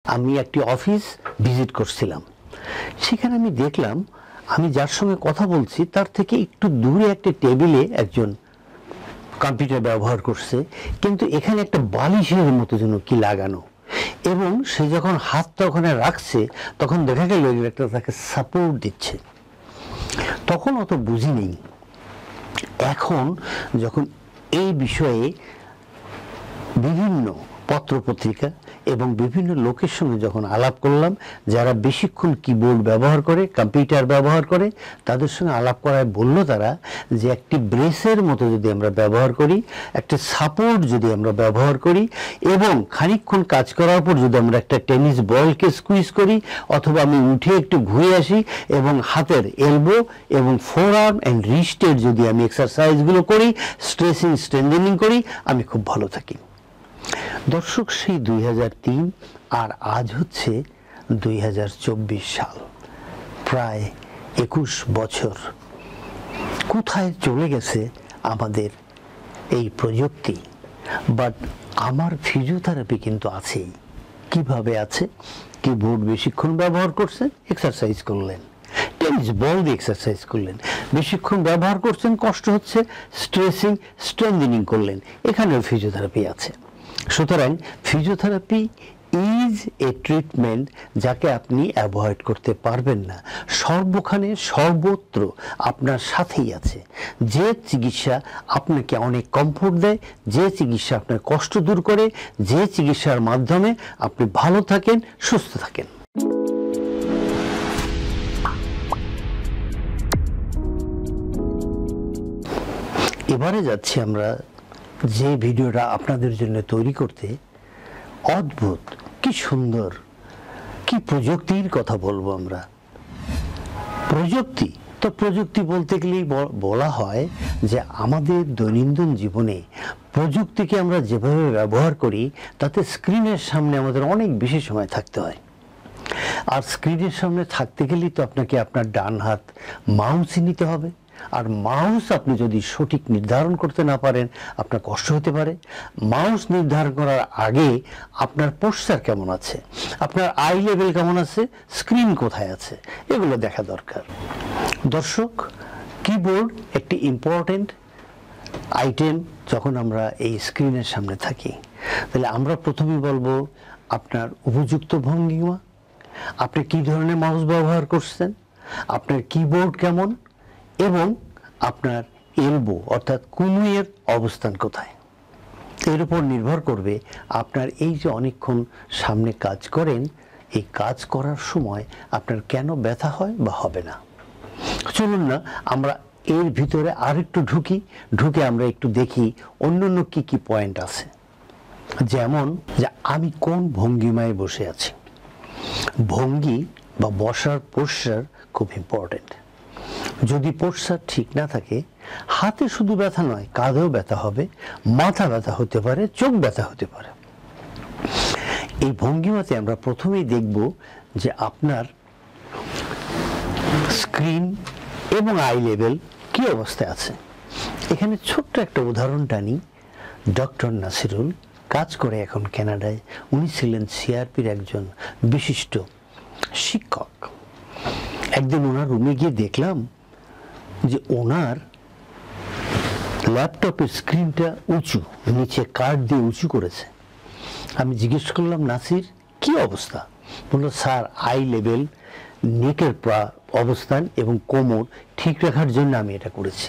আমি একটি office visit করছিলাম। সেখানে আমি দেখলাম আমি যার সঙ্গে কথা বলছি তার থেকে একটু দূরে একটা টেবিলে একজন কম্পিউটার ব্যবহার করছে, কিন্তু এখানে একটা বালিশের মতো যেন কি লাগানো, এবং সে যখন হাতটা ওখানে রাখছে তখন দেখা গেল একটা তাকে সাপোর্ট দিচ্ছে। তখন অত বুঝিনি। এখন যখন এই বিষয়ে বিভিন্ন পত্রপত্রিকা এবং বিভিন্ন লোকের সঙ্গে যখন আলাপ করলাম, যারা বেশিক্ষণ কিবোর্ড ব্যবহার করে, কম্পিউটার ব্যবহার করে, তাদের সঙ্গে আলাপ করায় বলল তারা যে একটি ব্রেসের মতো যদি আমরা ব্যবহার করি, একটা সাপোর্ট যদি আমরা ব্যবহার করি, এবং খানিকক্ষণ কাজ করার পর যদি আমরা একটা টেনিস বলকে স্কুইজ করি, অথবা আমি উঠে একটু ঘুরে আসি এবং হাতের এলবো এবং ফোর আর্ম অ্যান্ড রিস্টের যদি আমি এক্সারসাইজগুলো করি, স্ট্রেচিং স্ট্রেন্থেনিং করি, আমি খুব ভালো থাকি। দর্শক, সেই 2003 আর আজ হচ্ছে 2024 সাল, প্রায় 21 বছর। কোথায় চলে গেছে আমাদের এই প্রযুক্তি? বাট আমার ফিজিওথেরাপি কিন্তু আছেই। কিভাবে আছে? কিবোর্ড বেশিক্ষণ ব্যবহার করছেন, এক্সারসাইজ করলেন, টেনিস বল দিয়ে এক্সারসাইজ করলেন, বেশিক্ষণ ব্যবহার করছেন, কষ্ট হচ্ছে, স্ট্রেচিং স্ট্রেন্থেনিং করলেন, এখানেও ফিজিওথেরাপি আছে। সুতরাং ফিজিওথেরাপি ইজ এ ট্রিটমেন্ট যাকে আপনি অ্যাভয়েড করতে পারবেন না। সর্বখানে সর্বত্র আপনার সাথেই আছে। যে চিকিৎসা আপনাকে অনেক কমফোর্ট দেয়, যে চিকিৎসা আপনার কষ্ট দূর করে, যে চিকিৎসার মাধ্যমে আপনি ভালো থাকেন, সুস্থ থাকেন। এবারে যাচ্ছি আমরা যে ভিডিওটা আপনাদের জন্য তৈরি করতে। অদ্ভুত, কি সুন্দর, কি প্রযুক্তির কথা বলবো আমরা। প্রযুক্তি তো প্রযুক্তি বলতে গেলেই বলা হয় যে আমাদের দৈনন্দিন জীবনে প্রযুক্তিকে আমরা যেভাবে ব্যবহার করি তাতে স্ক্রিনের সামনে আমাদের অনেক বেশি সময় থাকতে হয়। আর স্ক্রিনের সামনে থাকতে গেলেই তো আপনাকে আপনার ডান হাত মাউসই নিতে হবে। আর মাউস আপনি যদি সঠিক নির্ধারণ করতে না পারেন আপনার কষ্ট হতে পারে। মাউস নির্ধারণ করার আগে আপনার পোস্টার কেমন আছে, আপনার আই লেভেল কেমন আছে, স্ক্রিন কোথায় আছে, এগুলো দেখা দরকার। দর্শক, কিবোর্ড একটি ইম্পর্টেন্ট আইটেম যখন আমরা এই স্ক্রিনের সামনে থাকি। তাহলে আমরা প্রথমেই বলবো আপনার উপযুক্ত ভঙ্গিমা, আপনি কি ধরনের মাউস ব্যবহার করছেন, আপনার কিবোর্ড কেমন, এবং আপনার এলবো অর্থাৎ কনুইয়ের অবস্থান কোথায়। এর উপর নির্ভর করবে আপনার এই যে অনেকক্ষণ সামনে কাজ করেন, এই কাজ করার সময় আপনার কেন ব্যথা হয় বা হবে না। চলুন না আমরা এর ভিতরে আরেকটু ঢুকে আমরা একটু দেখি অন্যান্য কি কি পয়েন্ট আছে। যেমন যে আমি কোন ভঙ্গিমায় বসে আছি। ভঙ্গি বা বসার পোস্টার খুব ইম্পর্টেন্ট। যদি পোস্টার ঠিক না থাকে, হাতে শুধু ব্যথা নয়, কাঁধেও ব্যথা হবে, মাথা ব্যথা হতে পারে, চোখ ব্যথা হতে পারে। এই ভঙ্গিমাতে আমরা প্রথমেই দেখব যে আপনার স্ক্রিন এবং আই লেভেল কি অবস্থায় আছে। এখানে ছোট্ট একটা উদাহরণ টানি। ডক্টর নাসিরুল কাজ করে এখন কানাডায়। উনি ছিলেন সিআরপির একজন বিশিষ্ট শিক্ষক। একদিন ওনার রুমে গিয়ে দেখলাম যে ওনার ল্যাপটপের স্ক্রিনটা উঁচু, নিচে কাঠ দিয়ে উঁচু করেছে। আমি জিজ্ঞেস করলাম, নাসির কি অবস্থা? বলল, স্যার আই লেভেল, নেকের অবস্থান এবং কোমর ঠিক রাখার জন্য আমি এটা করেছি।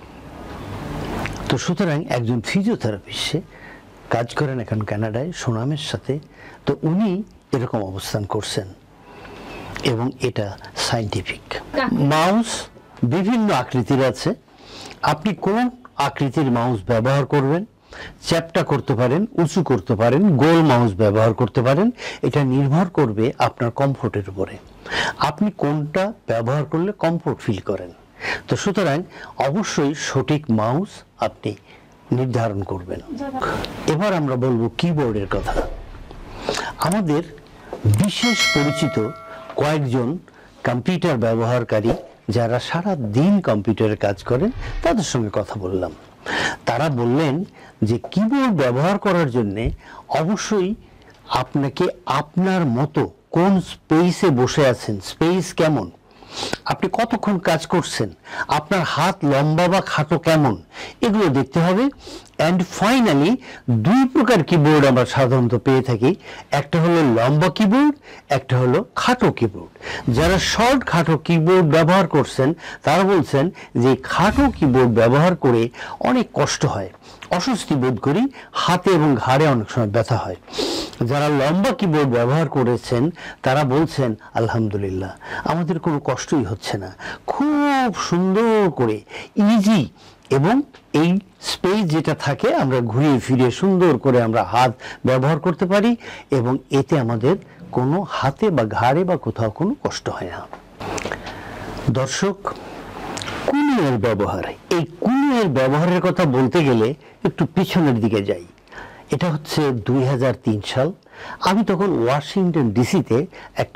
তো সুতরাং একজন ফিজিওথেরাপিস্টে কাজ করেন এখন কানাডায় সুনামের সাথে। তো উনি এরকম অবস্থান করছেন এবং এটা সায়েন্টিফিক। মাউস বিভিন্ন আকৃতির আছে। আপনি কোন আকৃতির মাউস ব্যবহার করবেন, চ্যাপ্টা করতে পারেন, উঁচু করতে পারেন, গোল মাউস ব্যবহার করতে পারেন। এটা নির্ভর করবে আপনার কমফোর্টের উপরে, আপনি কোনটা ব্যবহার করলে কমফোর্ট ফিল করেন। তো সুতরাং অবশ্যই সঠিক মাউস আপনি নির্ধারণ করবেন। এবার আমরা বলবো কিবোর্ডের কথা। আমাদের বিশেষ পরিচিত কয়েকজন কম্পিউটার ব্যবহারকারী যারা সারা দিন কম্পিউটারে কাজ করেন তাদের সঙ্গে কথা বললাম। তারা বললেন যে কিবোর্ড ব্যবহার করার জন্যে অবশ্যই আপনাকে আপনার মতো কোন স্পেসে বসে আছেন, স্পেস কেমন, আপনি কতক্ষণ কাজ করছেন, আপনার হাত লম্বা বা খাটো কেমন, এগুলো দেখতে হবে। অ্যান্ড ফাইনালি দুই প্রকার কিবোর্ড আমরা সাধারণত পেয়ে থাকি, একটা হলো লম্বা কিবোর্ড, একটা হলো খাটো কিবোর্ড। যারা শর্ট খাটো কিবোর্ড ব্যবহার করছেন তারা বলছেন যে খাটো কিবোর্ড ব্যবহার করে অনেক কষ্ট হয়, অস্বস্তি বোধ করি, হাতে এবং ঘাড়ে অনেক সময় ব্যথা হয়। যারা লম্বা কিবোর্ড ব্যবহার করেছেন তারা বলছেন আলহামদুলিল্লাহ আমাদের কোনো কষ্টই হচ্ছে না, খুব সুন্দর করে ইজি, এবং এই স্পেস যেটা থাকে আমরা ঘুরিয়ে ফিরিয়ে সুন্দর করে আমরা হাত ব্যবহার করতে পারি এবং এতে আমাদের কোনো হাতে বা ঘাড়ে বা কোথাও কোনো কষ্ট হয় না। দর্শক, কুলিংয়ের ব্যবহার, এই কুলিংয়ের ব্যবহারের কথা বলতে গেলে একটু পিছনের দিকে যাই। এটা হচ্ছে 2003 সাল। আমি তখন ওয়াশিংটন ডিসিতে একটি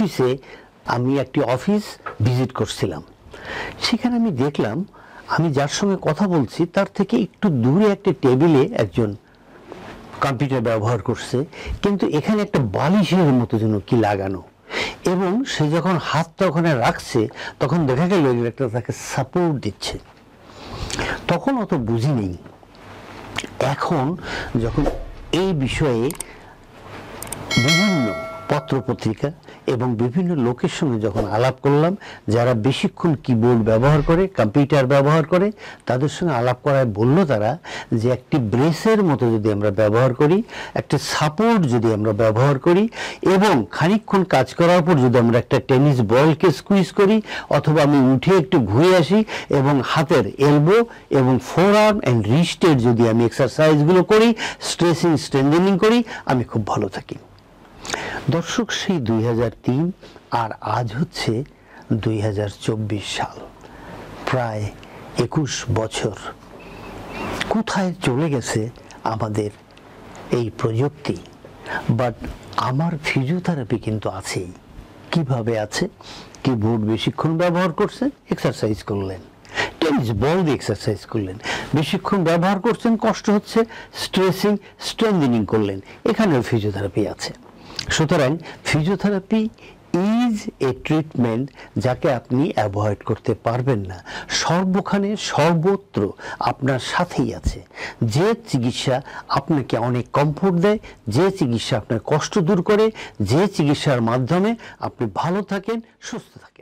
অফিস ভিজিট করছিলাম। সেখানে আমি দেখলাম আমি যার সঙ্গে কথা বলছি তার থেকে একটু দূরে একটা টেবিলে একজন কম্পিউটার ব্যবহার করছে, কিন্তু এখানে একটা বালিশের মতো যেন কি লাগানো, এবং সে যখন হাতটা ওখানে রাখছে তখন দেখা গেল একটা তাকে সাপোর্ট দিচ্ছে। তখন অত বুঝি নেই। এখন যখন এই বিষয়ে বিভিন্ন পত্রপত্রিকা এবং বিভিন্ন লোকের সঙ্গে যখন আলাপ করলাম যারা বেশিক্ষণ কিবোর্ড ব্যবহার করে, কম্পিউটার ব্যবহার করে, তাদের সঙ্গে আলাপ করায় বলল তারা যে একটি ব্রেসের মতো যদি আমরা ব্যবহার করি, একটা সাপোর্ট যদি আমরা ব্যবহার করি, এবং খানিকক্ষণ কাজ করার পর যদি আমরা একটা টেনিস বলকে স্কুইজ করি, অথবা আমি উঠে একটু ঘুরে আসি এবং হাতের এলবো এবং ফোর আর্ম অ্যান্ড রিস্টের যদি আমি এক্সারসাইজগুলো করি, স্ট্রেচিং স্ট্রেন্থেনিং করি, আমি খুব ভালো থাকি। দর্শক, সেই 2003 আর আজ হচ্ছে 2024 সাল, প্রায় 21 বছর। কোথায় চলে গেছে আমাদের এই প্রযুক্তি? বাট আমার ফিজিওথেরাপি কিন্তু আছেই। কিভাবে আছে? কিবোর্ড বেশিক্ষণ ব্যবহার করছেন, এক্সারসাইজ করলেন, টেনিস বল দিয়ে এক্সারসাইজ করলেন, বেশিক্ষণ ব্যবহার করছেন, কষ্ট হচ্ছে, স্ট্রেচিং স্ট্রেন্থেনিং করলেন, এখানেও ফিজিওথেরাপি আছে। সুতরাং ফিজিওথেরাপি ইজ এ ট্রিটমেন্ট যাকে আপনি অ্যাভয়েড করতে পারবেন না। সর্বখানে সর্বত্র আপনার সাথেই আছে। যে চিকিৎসা আপনাকে অনেক কমফোর্ট দেয়, যে চিকিৎসা আপনার কষ্ট দূর করে, যে চিকিৎসার মাধ্যমে আপনি ভালো থাকেন, সুস্থ থাকেন।